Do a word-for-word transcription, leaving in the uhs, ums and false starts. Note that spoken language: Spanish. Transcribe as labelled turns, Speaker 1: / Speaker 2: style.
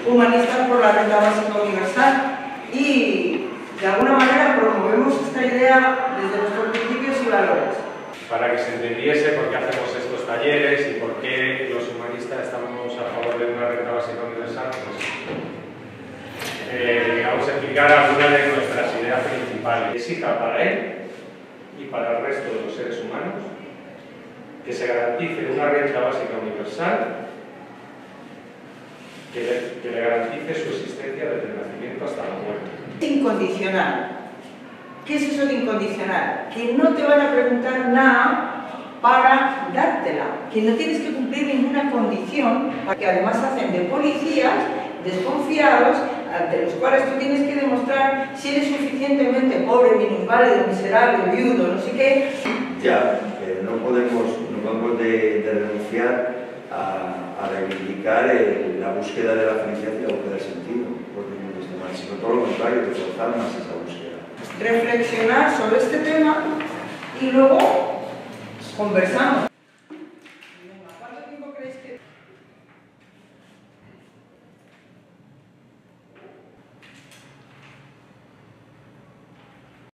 Speaker 1: Humanistas por la renta básica universal y de alguna manera promovemos esta idea desde nuestros principios y valores.
Speaker 2: Para que se entendiese por qué hacemos estos talleres y por qué los humanistas estamos a favor de una renta básica universal, pues eh, vamos a explicar algunas de nuestras ideas principales. Exija para él y para el resto de los seres humanos que se garantice una renta básica universal que le, que le garantice su existencia desde el nacimiento hasta la muerte.
Speaker 1: Incondicional. ¿Qué es eso de incondicional? Que no te van a preguntar nada para dártela, que no tienes que cumplir ninguna condición, que además hacen de policías desconfiados, ante los cuales tú tienes que demostrar si eres suficientemente pobre, minusválido, miserable, viudo, no sé qué.
Speaker 3: Ya, eh, no podemos, no vamos de, de renunciar a, a reivindicar el, la búsqueda de la felicidad y la búsqueda del sentido, porque no es demás, sino todo lo contrario, de forzar más esa búsqueda.
Speaker 1: Reflexionar sobre este tema y luego conversamos.